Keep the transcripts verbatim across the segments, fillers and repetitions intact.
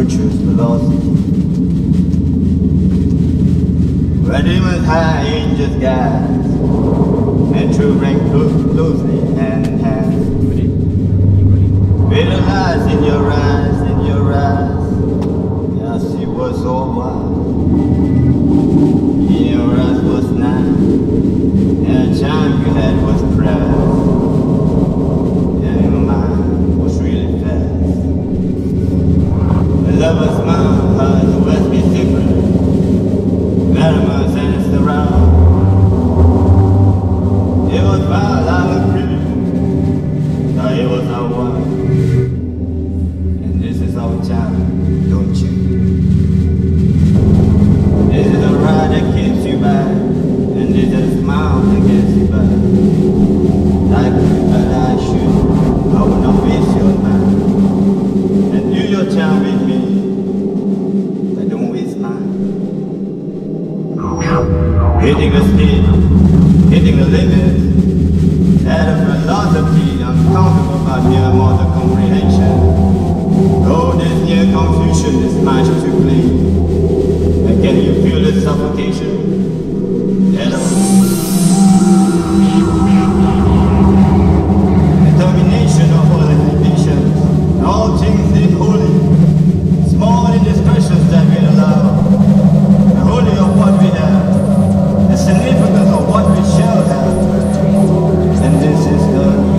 creature's velocity. Where demons high, angels guide, and true rank closely hand in hand. With the lies in your eyes, in your eyes, yes, you were so wild. In your eyes was night, and the charm you had was proud, and your mind was really fast. The lover's smile, heart always be secret, venomous and it's around. It was wild, I was pretty, so it was our wife. And this is our child, don't you? This is a ride that keeps you back, and this is a smile that gets you back. Like but I should, I will not waste your time. And do your time with me, but don't waste mine. Hitting the speed, hitting the limit, that a philosophy uncountable by mere mortal comprehension. Though this near confusion is much to blame, and can you feel the suffocation? That determination of all inhibitions, and all things in holy, small indiscretions that we allow, the holy of what we have, the significance of what we shall have, and this is the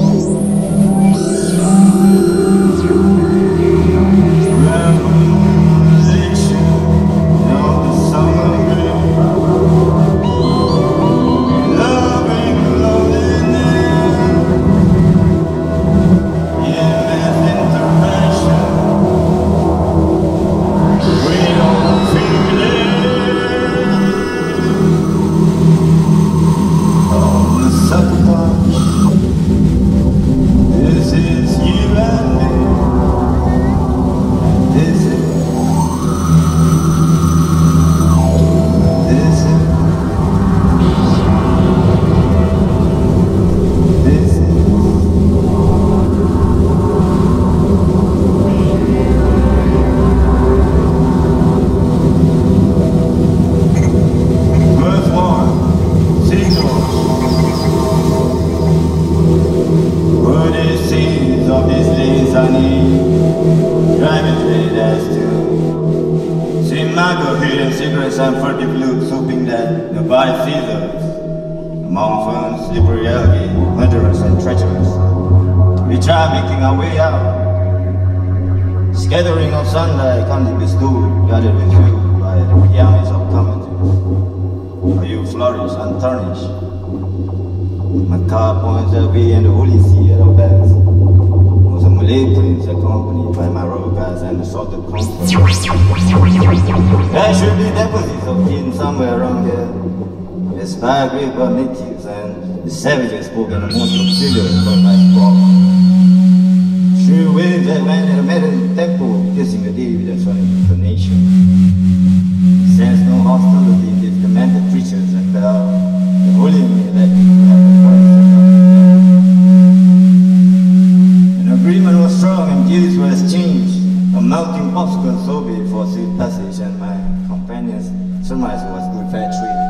and furtive looks, hoping that nobody sees us. Among ferns, slippery algae, murderous and treacherous, we try making our way out. Scattering of sunlight can't be bestowed, guarded with you by the armies of commodities. For you flourish untarnished. My car points that way and the holy sea at our backs. Was a Malay prince accompanied by my royal guards and assaulted conquerors. There should be deposits of tin somewhere around here. Inspired great by natives and the savages spoke in the most obscure but my sprawl. True waves that went in a metal temple, kissing the day with a sonic intonation. Sense no hostility in these demented creatures and fell the holy me that you have the voice. An agreement was strong and gifts were exchanged. A melting popsicle so big for sweet passage, and my companion's surmise was good fair trade.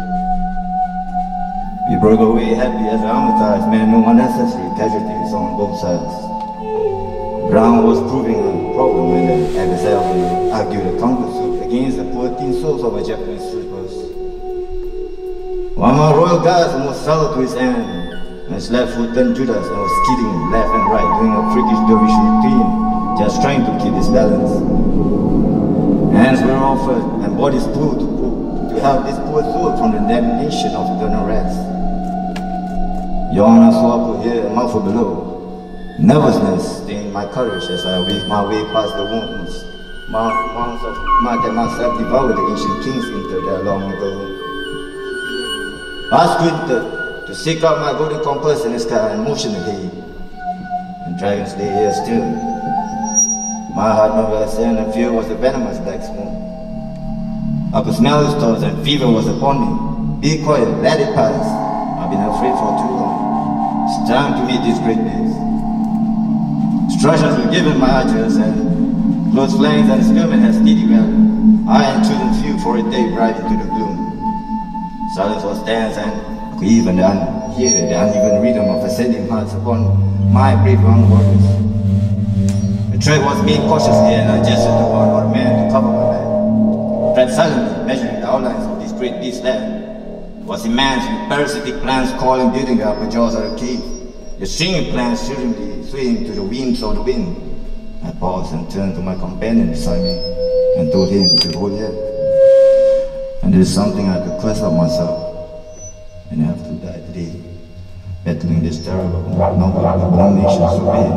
We broke away happy as traumatized men, no unnecessary casualties on both sides. Brown was proving a problem when the adversary argued a countersuit against the poor teen souls of a Japanese troopers. One of my royal guards almost fell to his end, and his left foot turned Judas and was skidding left and right, doing a freakish dervish routine, just trying to keep his balance. Hands were offered and bodies pulled to pull, to help this poor soul from the damnation of eternal rest. Yawn I saw up here and mouthful below. Nervousness stained my courage as I weaved my way past the wounds. Mounds of mud that must have devoured the ancient kings into their long ago. I squinted to seek out my golden compass in the sky and motion ahead. And dragons lay here still. My heart never ascended and fear was a venomous black smoke. I could smell his thoughts and fever was upon me. Be quiet, let it pass. I've been afraid for too long. It's time to meet these great days. Instructions were given my archers and Close flames and spearmen had steady ground. I and children flew for a day right into the gloom. Silence was dense and I could even hear the uneven rhythm of ascending hearts upon my brave young warriors. The tread was being cautiously and I gestured toward one man to cover my back. Tread silently, measuring the outlines of this great beast land. It was immense with parasitic plants coiling, building up the jaws of the cave. The stinging plants shivering, swaying to the winds of the wind. I paused and turned to my companion beside me and told him to hold here. And there is something I could curse of myself and I have to die today, battling this terrible number of abominations so big.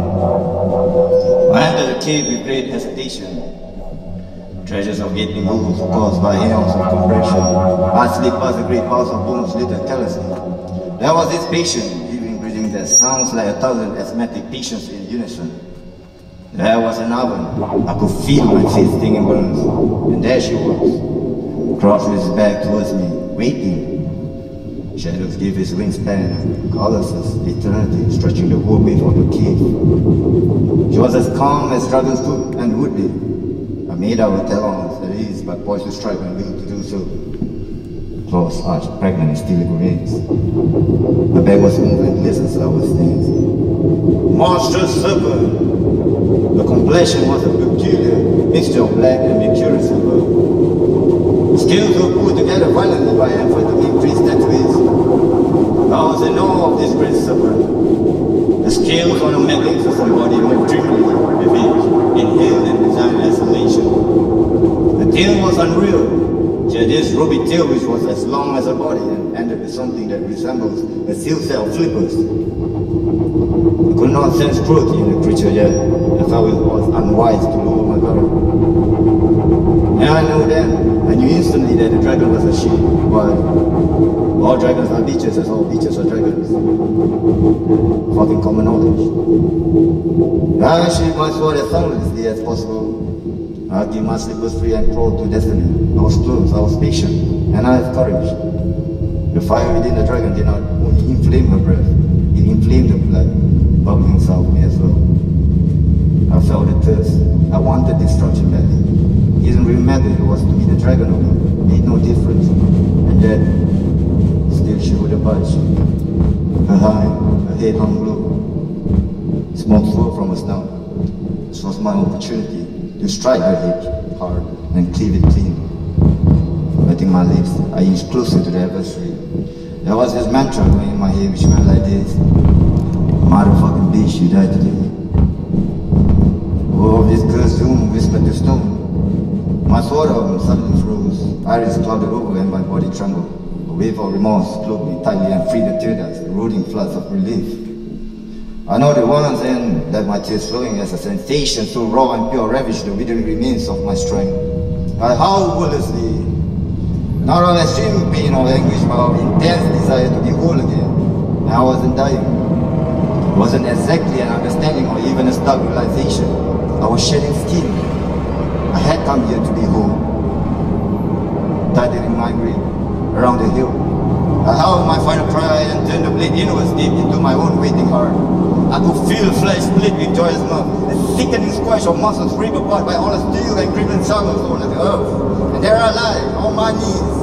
I entered the cave with great hesitation. Treasures of gaping holes caused by eons of compression. I slipped past the great house of bones littered carelessly. There was this patient, living, breathing that sounds like a thousand asthmatic patients in unison. There was an oven. I could feel my face stinging burns. And there she was, crossed with his back towards me, waiting. Shadows gave his wingspan, colossus, eternity, stretching the whole width of the cave. She was as calm as dragons could and would be. I made our talons at ease, but poised to strike when will to do so. Claws arched, pregnant and still remains. My back was moving, lessons I was stings. Monstrous serpent! The complexion was a peculiar mixture of black and mercurous silver. Scales were put together violently by effort to increase that ways. I was in awe of this great serpent. The scales on a magnificent body moved dreamily, vivid, inhaled and designed isolation. The tail was unreal. She had this ruby tail which was as long as her body and ended with something that resembles a seal cell flippers. I could not sense cruelty in the creature yet. I felt it was unwise to lower my guard. And I knew then, I knew instantly that the dragon was a she, but all dragons are leeches as all leeches are dragons. Fucking common knowledge. I shaped my sword as soundlessly as possible. I gave my slippers free and crawled to destiny. I was close, I was patient, and I have courage. The fire within the dragon did not only inflame her breath, it inflamed the blood, bubbling inside me as well. I felt the thirst. I wanted destruction badly. It didn't really matter if it was to be the dragon or not. It made no difference. And yet, still she wouldn't budge. Her high, her head hung low. Smoke flowed from her snout. This was my opportunity to strike her head hard and cleave it clean. Wetting my lips, I inched closer to the adversary. There was this mantra going in my head which went like this. Motherfucking bitch, you died today. Oh, this cursed doom whispered to stone. My sword arm suddenly froze. Iris clouded over and my body trembled. A wave of remorse cloaked me tightly and freed the tear dust, eroding floods of relief. I know the once and that my tears flowing as a sensation so raw and pure ravaged the withering remains of my strength. I howled wordlessly, not of extreme pain or anguish, but of intense desire to be whole again. And I wasn't dying. It wasn't exactly an understanding or even a stark realization. I was shedding skin. I had come here to be whole. Tied in my grave, around the hill. I howled my final cry and turned the blade inwards deep into my own waiting heart. I could feel flesh split with joyous mirth, the thickening squash of muscles ripped apart by all the steel and crimson struggles over the earth. And there I lie, on my knees.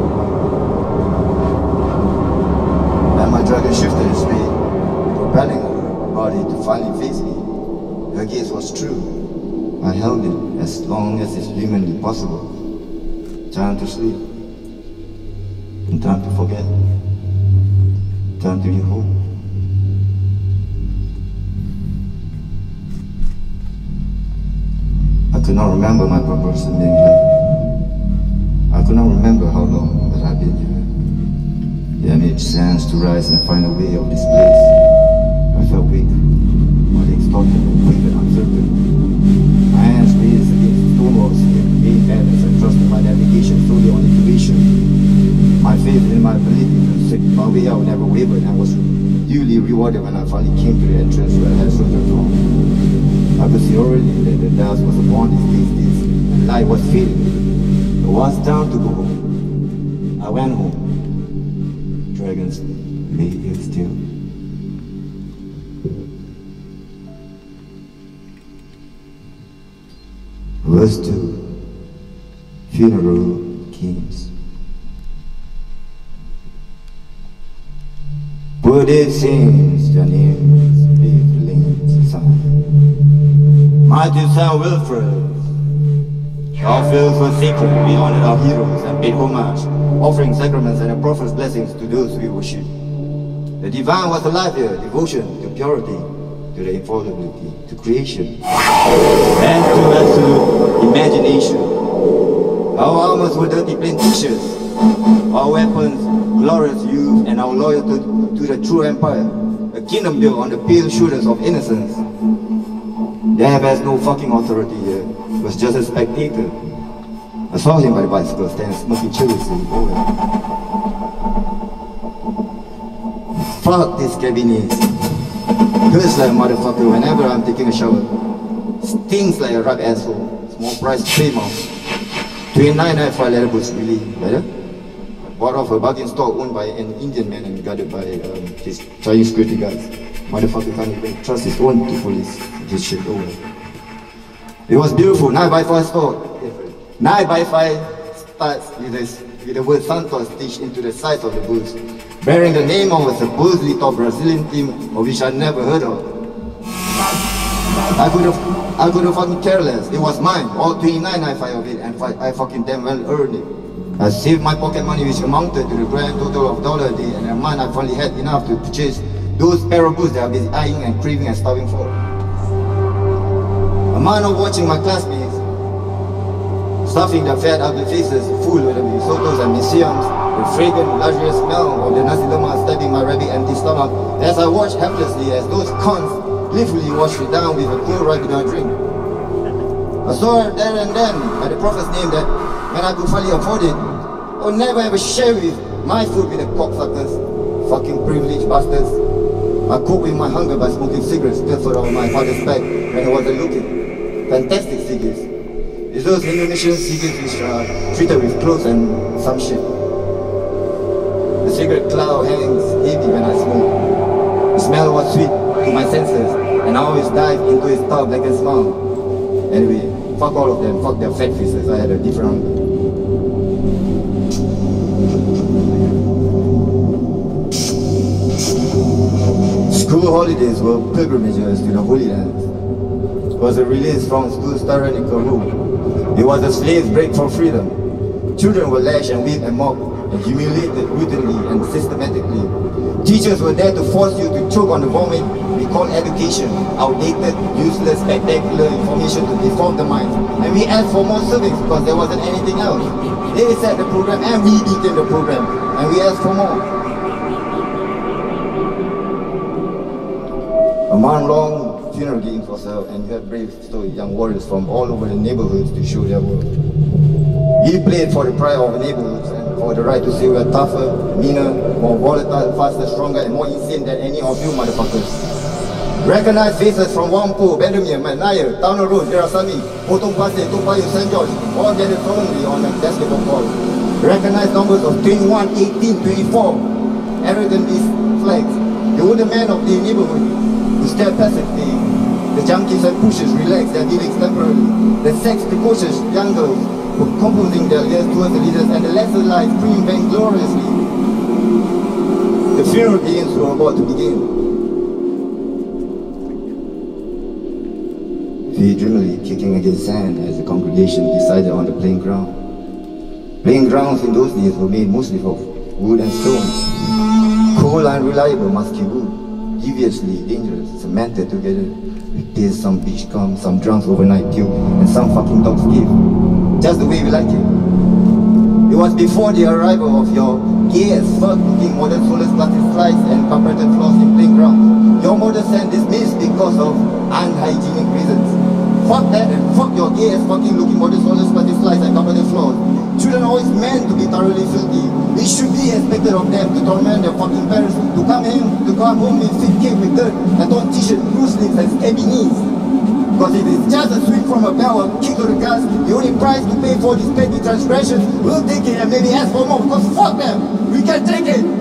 And my dragon shifted its weight, propelling her body to finally face me. Her gaze was true. I held it as long as is humanly possible. Time to sleep. And time to forget. Time to be home. I could not remember my purpose in being here. I could not remember how long that I've been here. The image sands to rise and find a way of this place. I felt weak, body exhausted, weak and uncertain. My hands raised against the stone walls, being balance and trusting my navigation solely on intuition. My faith in my ability to seek my way out never wavered and was duly rewarded when I finally came to the entrance where I had soldiered home. I could see already that the dust was upon these days, and light was fading. It was time to go home. I went home. Dragons lay here still. Verse two, funeral hymns. Poor dead saints, their names be linked son. Mighty Saint Wilfred, our fields were sacred, we honored our heroes and paid homage, offering sacraments and the prophet's blessings to those we worship. The divine was alive here, devotion to purity, to the infallibility, to creation, and to absolute imagination. Our armors were dirty plain t-shirts, our weapons, glorious youth, and our loyalty to the true empire, a kingdom built on the pale shoulders of innocence. Death has no fucking authority here, he was just a spectator. I saw him by the bicycle stand smoking chiliously. Fuck this cabinet. Hurts like a motherfucker whenever I'm taking a shower. Stings like a rug asshole. Small price to pay, mouth. twenty-nine ninety-five leather boots, really. Better? Bought off a bargain store owned by an Indian man and guarded by um, his Chinese security guards. Motherfucker can't even trust his own to police. This shit over. It was beautiful. nine by five store. nine by five starts with, this, with the word Santos stitched into the sides of the boots, bearing the name of a supposedly top Brazilian team of which I never heard of. I could have, I could have fucking care less. It was mine, all twenty-nine ninety-five of it, and I fucking damn well earned it. I saved my pocket money, which amounted to the grand total of dollar a day, and a month I finally had enough to purchase those pair of boots that I've been eyeing and craving and starving for. A month of watching my classmates stuffing their fat ugly faces full with the risotos and museums, the fragrant luxurious smell of the nasi lemak stabbing my rabid empty stomach as I watched helplessly as those cons gleefully washed it down with a cool Ribena drink. I saw it there and then by the prophet's name that when I could finally afford it, I would never ever share with my food with the cocksuckers, fucking privileged bastards. I cope with my hunger by smoking cigarettes pilfered out of my father's bag when I wasn't looking. Fantastic cigarettes. It's those Indonesian cigarettes which are treated with clothes and some shit. The cigarette cloud hangs heavy when I smoke. The smell was sweet to my senses, and I always dive into his tub like a smile. Anyway, fuck all of them, fuck their fat faces, I had a different hunger. School holidays were pilgrimages to the Holy Land. It was a release from school's tyrannical rule. It was a slave's break for freedom. Children were lashed and whipped and mocked and humiliated brutally and systematically. Teachers were there to force you to choke on the vomit we call education, outdated, useless, spectacular information to deform the mind. And we asked for more service because there wasn't anything else. They set the program and we became the program, and we asked for more. A month-long funeral games was held, and you had brave story young warriors from all over the neighborhoods to show their worth. We played for the pride of the neighborhoods and for the right to say we are tougher, meaner, more volatile, faster, stronger, and more insane than any of you motherfuckers. Recognize faces from Wampo, Bendemeer, Manaya, Towner Road, Derasami, Potong Pasir, Toa Payoh, Saint George, all gathered firmly on a basketball court. Recognize numbers of twenty-one, eighteen, twenty-four, arrogant these flags. The older men of the neighborhood who stare passively. The junkies and pushers relax their dealings temporarily. The sex precocious young girls were composing their ears towards the leaders, and the lesser lives screamed vaingloriously. The funeral games were about to begin. We dreamily kicking against sand as the congregation decided on the playing ground. Playing grounds in those days were made mostly of wood and stone. Cold and reliable musky wood, deviously dangerous, cemented together with tears, some beach cum, some drunks overnight puke, and some fucking dogs give. Just the way we like it. It was before the arrival of your gay as fuck looking modern solar plastic slides and carpeted floors in playing grounds. Your mother sent dismissed because of unhygienic reasons. Fuck that and fuck your gay as fucking looking modern solar plastic slides and carpeted floors. Children are always meant to be thoroughly filthy. It should be expected of them to torment their fucking parents, to come in, to come home with fit cake with dirt, and don't t-shirt, loose sleeves and scabby knees. Because if it's just a swing from a bell or a kick to the guts, the only price to pay for these petty transgressions, we'll take it and maybe ask for more, because fuck them, we can take it.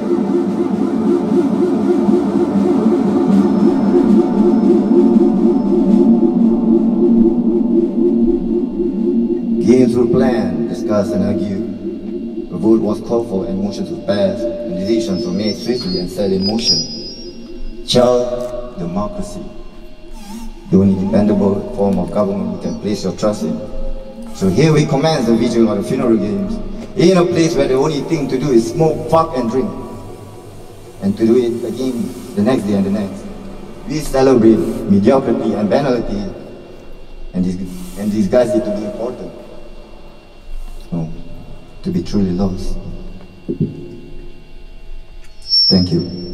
discussed and argued. A vote was called for and motions were passed, and decisions were made swiftly and set in motion. Child democracy, the only dependable form of government you can place your trust in. So here we commence the vigil of the funeral games, in a place where the only thing to do is smoke, fuck and drink, and to do it again the next day and the next. We celebrate mediocrity and banality and, dis and disguise it to be important. No, to be truly lost. Thank you.